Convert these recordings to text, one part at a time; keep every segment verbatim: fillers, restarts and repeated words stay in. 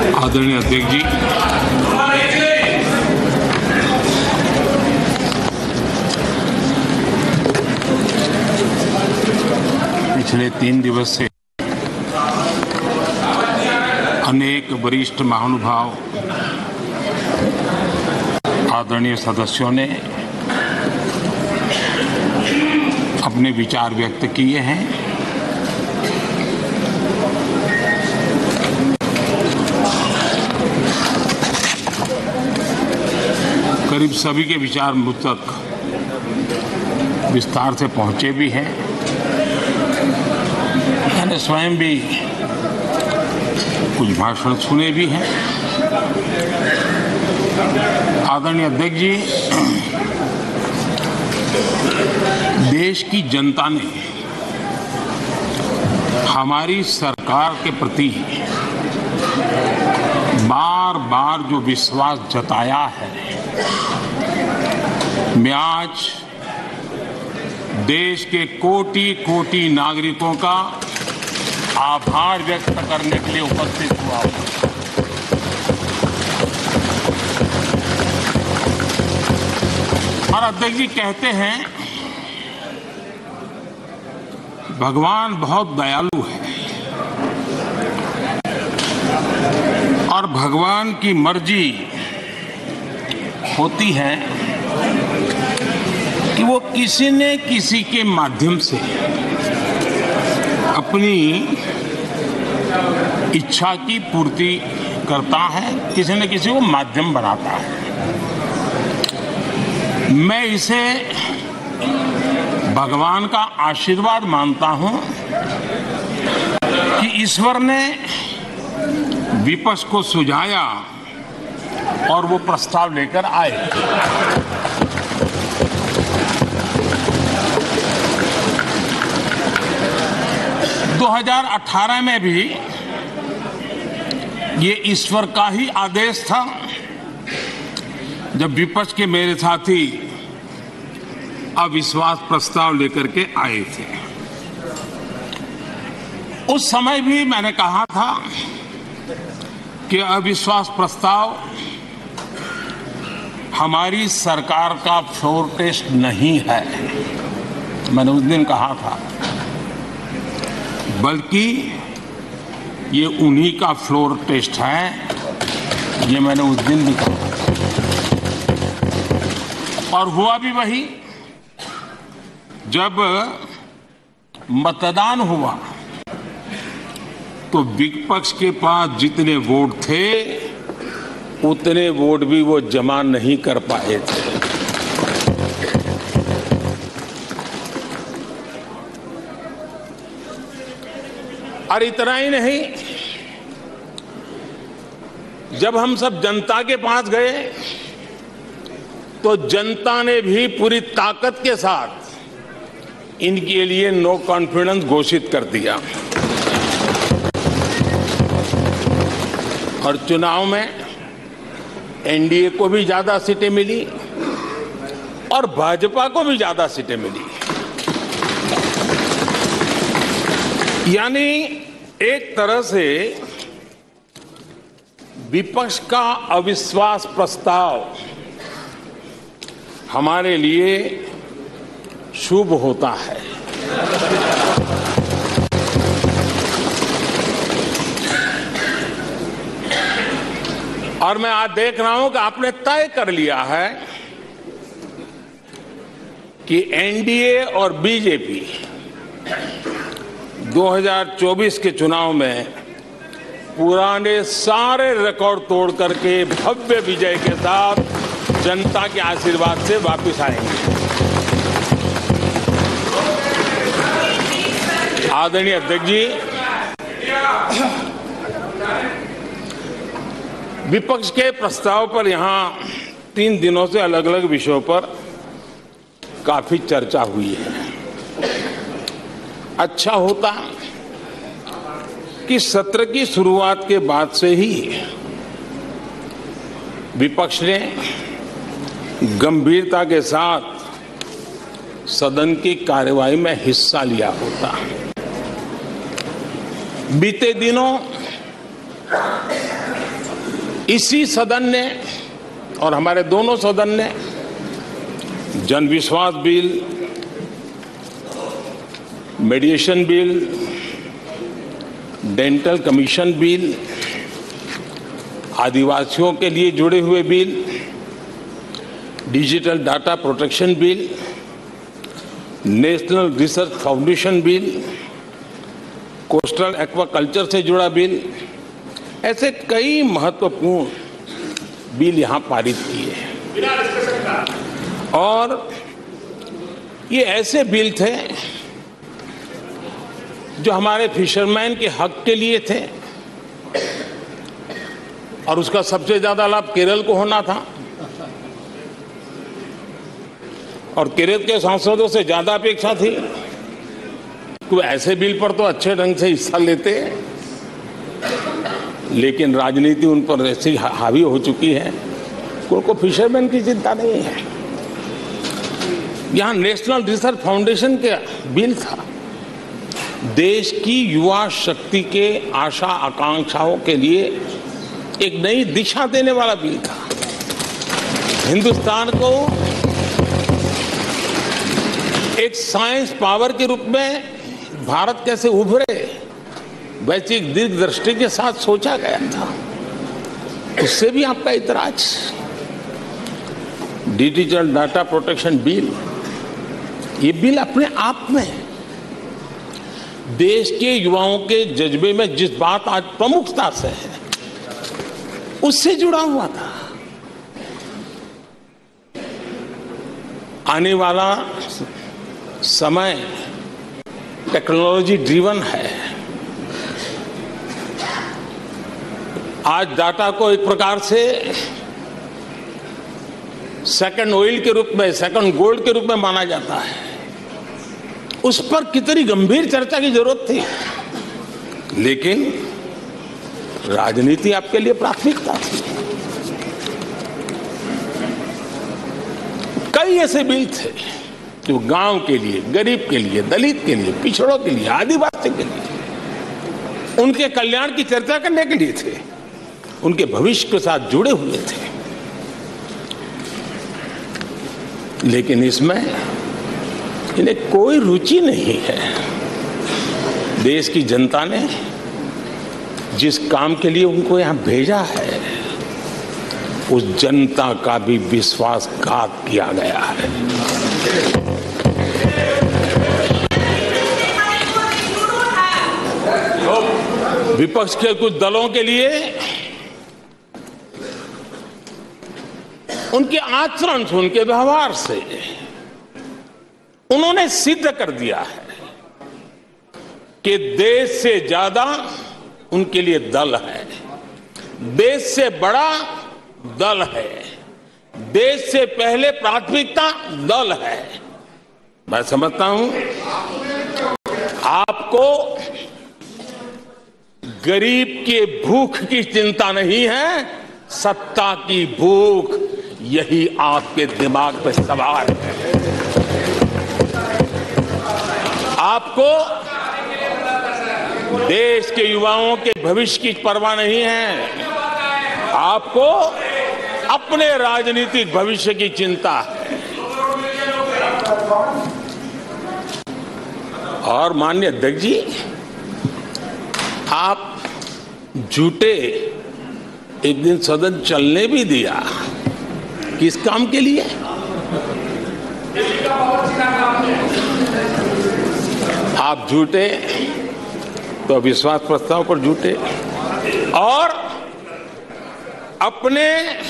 आदरणीय अध्यक्ष जी, पिछले तीन दिवस से अनेक वरिष्ठ महानुभाव आदरणीय सदस्यों ने अपने विचार व्यक्त किए हैं। करीब सभी के विचार मुझ तक विस्तार से पहुंचे भी हैं। मैंने स्वयं भी कुछ भाषण सुने भी हैं। आदरणीय अध्यक्ष जी, देश की जनता ने हमारी सरकार के प्रति बार बार जो विश्वास जताया है, मैं आज देश के कोटि कोटि नागरिकों का आभार व्यक्त करने के लिए उपस्थित हुआ हूं। और अध्यक्ष जी कहते हैं भगवान बहुत दयालु है और भगवान की मर्जी होती है कि वो किसी न किसी के माध्यम से अपनी इच्छा की पूर्ति करता है, किसी न किसी को माध्यम बनाता है। मैं इसे भगवान का आशीर्वाद मानता हूं कि ईश्वर ने विपक्ष को सुझाया और वो प्रस्ताव लेकर आए। दो हज़ार अठारह में भी ये ईश्वर का ही आदेश था, जब विपक्ष के मेरे साथी अविश्वास प्रस्ताव लेकर के आए थे। उस समय भी मैंने कहा था कि अविश्वास प्रस्ताव हमारी सरकार का फ्लोर टेस्ट नहीं है। मैंने उस दिन कहा था, बल्कि ये उन्हीं का फ्लोर टेस्ट है। ये मैंने उस दिन भी कहा और हुआ भी वही। जब मतदान हुआ तो विपक्ष के पास जितने वोट थे उतने वोट भी वो जमा नहीं कर पाए थे। और इतना ही नहीं, जब हम सब जनता के पास गए तो जनता ने भी पूरी ताकत के साथ इनके लिए नो कॉन्फिडेंस घोषित कर दिया। और चुनाव में एनडीए को भी ज्यादा सीटें मिली और भाजपा को भी ज्यादा सीटें मिली। यानी एक तरह से विपक्ष का अविश्वास प्रस्ताव हमारे लिए शुभ होता है। और मैं आज देख रहा हूं कि आपने तय कर लिया है कि एनडीए और बीजेपी दो हज़ार चौबीस के चुनाव में पुराने सारे रिकॉर्ड तोड़ करके भव्य विजय के साथ जनता के आशीर्वाद से वापस आएंगे। आदरणीय अध्यक्ष जी, विपक्ष के प्रस्ताव पर यहां तीन दिनों से अलग अलग विषयों पर काफी चर्चा हुई है। अच्छा होता कि सत्र की शुरुआत के बाद से ही विपक्ष ने गंभीरता के साथ सदन की कार्यवाही में हिस्सा लिया होता। बीते दिनों इसी सदन ने और हमारे दोनों सदन ने Jan Vishwas bill, mediation bill, dental commission bill, आदिवासियों के लिए जुड़े हुए bill, digital data protection bill, national research foundation bill, coastal aquaculture से जुड़ा बिल, ऐसे कई महत्वपूर्ण बिल यहां पारित किए। और ये ऐसे बिल थे जो हमारे फिशरमैन के हक के लिए थे और उसका सबसे ज्यादा लाभ केरल को होना था और केरल के सांसदों से ज्यादा अपेक्षा थी कि ऐसे बिल पर तो अच्छे ढंग से हिस्सा लेते, लेकिन राजनीति उन पर ऐसी हावी हो चुकी है कि उनको फिशरमैन की चिंता नहीं है। यहां नेशनल रिसर्च फाउंडेशन का बिल था, देश की युवा शक्ति के आशा आकांक्षाओं के लिए एक नई दिशा देने वाला बिल था। हिंदुस्तान को एक साइंस पावर के रूप में भारत कैसे उभरे, वैसी एक दीर्घ दृष्टि के साथ सोचा गया था। उससे भी आपका इतराज। डिजिटल डाटा प्रोटेक्शन बिल, ये बिल अपने आप में देश के युवाओं के जज्बे में जिस बात आज प्रमुखता से है उससे जुड़ा हुआ था। आने वाला समय टेक्नोलॉजी ड्रिवन है। आज डाटा को एक प्रकार से सेकंड ऑयल के रूप में, सेकंड गोल्ड के रूप में माना जाता है। उस पर कितनी गंभीर चर्चा की जरूरत थी, लेकिन राजनीति आपके लिए प्राथमिकता थी। कई ऐसे बिल थे जो गांव के लिए, गरीब के लिए, दलित के लिए, पिछड़ों के लिए, आदिवासी के लिए, उनके कल्याण की चर्चा करने के लिए थे, उनके भविष्य के साथ जुड़े हुए थे। लेकिन इसमें इन्हें कोई रुचि नहीं है। देश की जनता ने जिस काम के लिए उनको यहां भेजा है, उस जनता का भी विश्वासघात किया गया है। विपक्ष के कुछ दलों के लिए उनके आचरण से, उनके व्यवहार से उन्होंने सिद्ध कर दिया है कि देश से ज्यादा उनके लिए दल है, देश से बड़ा दल है, देश से पहले प्राथमिकता दल है। मैं समझता हूं आपको गरीब के भूख की चिंता नहीं है, सत्ता की भूख, यही आपके दिमाग पे सवार है। आपको देश के युवाओं के भविष्य की परवाह नहीं है, आपको अपने राजनीतिक भविष्य की चिंता है। और माननीय अध्यक्ष जी, आप झूठे एक दिन सदन चलने भी दिया, किस काम के लिए? आप झूठे तो विश्वास प्रस्ताव पर झूठे और अपने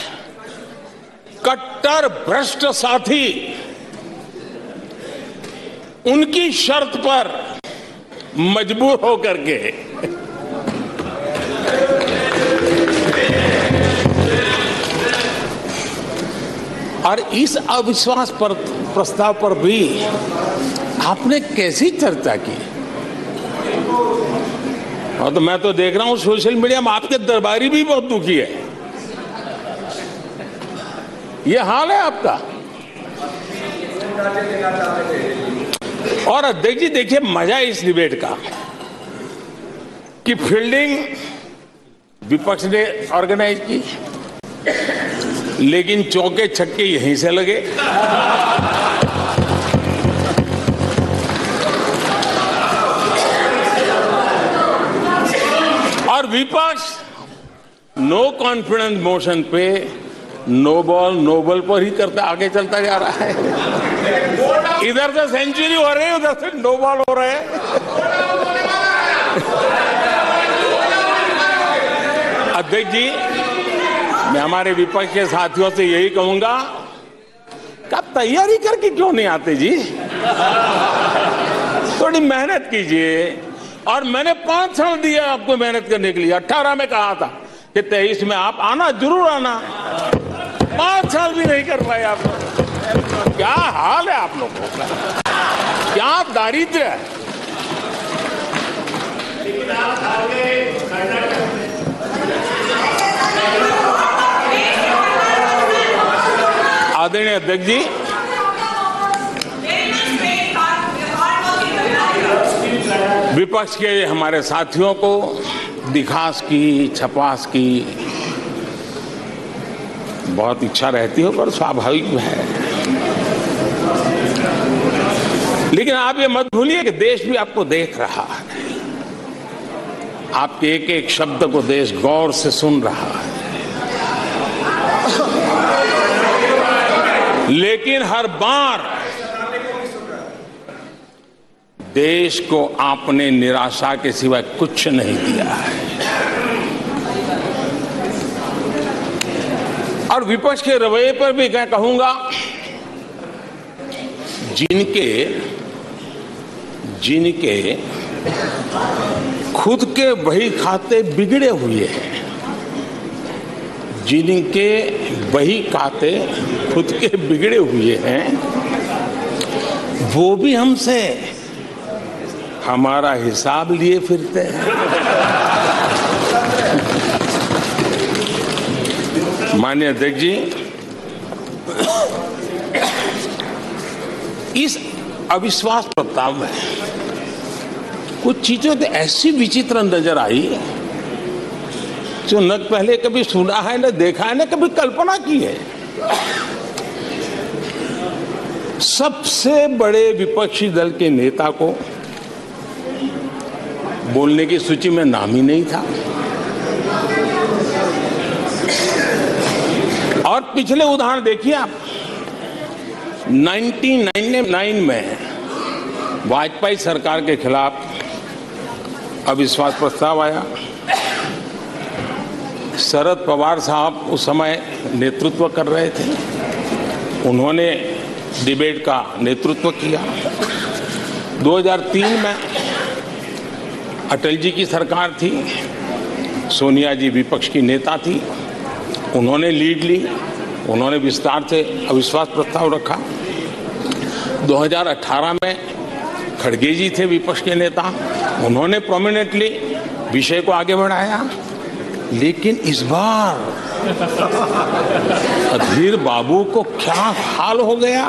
कट्टर भ्रष्ट साथी उनकी शर्त पर मजबूर होकर के और इस अविश्वास पर प्रस्ताव पर भी आपने कैसी चर्चा की? और तो मैं तो देख रहा हूं सोशल मीडिया में आपके दरबारी भी बहुत दुखी है। ये हाल है आपका। और अध्यक्ष जी देखिए, मजा इस डिबेट का कि फील्डिंग विपक्ष ने ऑर्गेनाइज की, लेकिन चौके छक्के यहीं से लगे। और विपक्ष नो कॉन्फिडेंस मोशन पे नो बॉल नो बॉल पर ही करता आगे चलता जा रहा है। इधर से सेंचुरी हो रही है, उधर से नो बॉल हो रहे हैं। अध्यक्ष जी, मैं हमारे विपक्ष के साथियों से यही कहूंगा कि आप तैयारी करके क्यों नहीं आते जी? थोड़ी मेहनत कीजिए। और मैंने पांच साल दिया आपको मेहनत करने के लिए। अठारह में कहा था कि तेईस में आप आना, जरूर आना। पांच साल भी नहीं कर पाए आप लोग। क्या हाल है आप लोगों का, क्या दारिद्र्य है। आदरणीय अध्यक्ष जी, विपक्ष के हमारे साथियों को दिखास की, छपास की बहुत इच्छा रहती है, पर स्वाभाविक है। लेकिन आप ये मत भूलिए कि देश भी आपको देख रहा है। आपके एक एक शब्द को देश गौर से सुन रहा है। लेकिन हर बार देश को आपने निराशा के सिवाय कुछ नहीं दिया है। और विपक्ष के रवैये पर भी मैं कहूंगा, जिनके जिनके खुद के बही खाते बिगड़े हुए हैं, जिनके बही खाते खुद के बिगड़े हुए हैं, वो भी हमसे हमारा हिसाब लिए फिरते हैं। माननीय अध्यक्ष जी, इस अविश्वास प्रस्ताव में कुछ चीजें तो ऐसी विचित्र नजर आई जो न पहले कभी सुना है, न देखा है, न कभी कल्पना की है। सबसे बड़े विपक्षी दल के नेता को बोलने की सूची में नाम ही नहीं था। और पिछले उदाहरण देखिए आप, उन्नीस सौ निन्यानवे में वाजपेयी सरकार के खिलाफ अविश्वास प्रस्ताव आया। शरद पवार साहब उस समय नेतृत्व कर रहे थे, उन्होंने डिबेट का नेतृत्व किया। दो हज़ार तीन में अटल जी की सरकार थी, सोनिया जी विपक्ष की नेता थी, उन्होंने लीड ली, उन्होंने विस्तार से अविश्वास प्रस्ताव रखा। दो हज़ार अठारह में खड़गे जी थे विपक्ष के नेता, उन्होंने प्रोमिनेंटली विषय को आगे बढ़ाया। लेकिन इस बार अधीर बाबू को क्या हाल हो गया,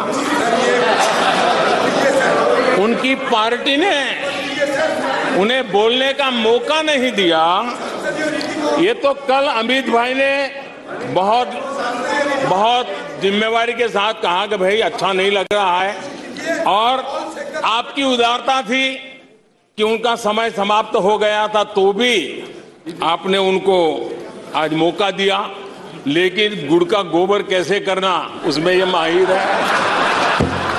उनकी पार्टी ने उन्हें बोलने का मौका नहीं दिया। ये तो कल अमित भाई ने बहुत बहुत जिम्मेवारी के साथ कहा कि भाई अच्छा नहीं लग रहा है, और आपकी उदारता थी कि उनका समय समाप्त हो गया था, तो भी आपने उनको आज मौका दिया। लेकिन गुड़ का गोबर कैसे करना, उसमें ये माहिर है।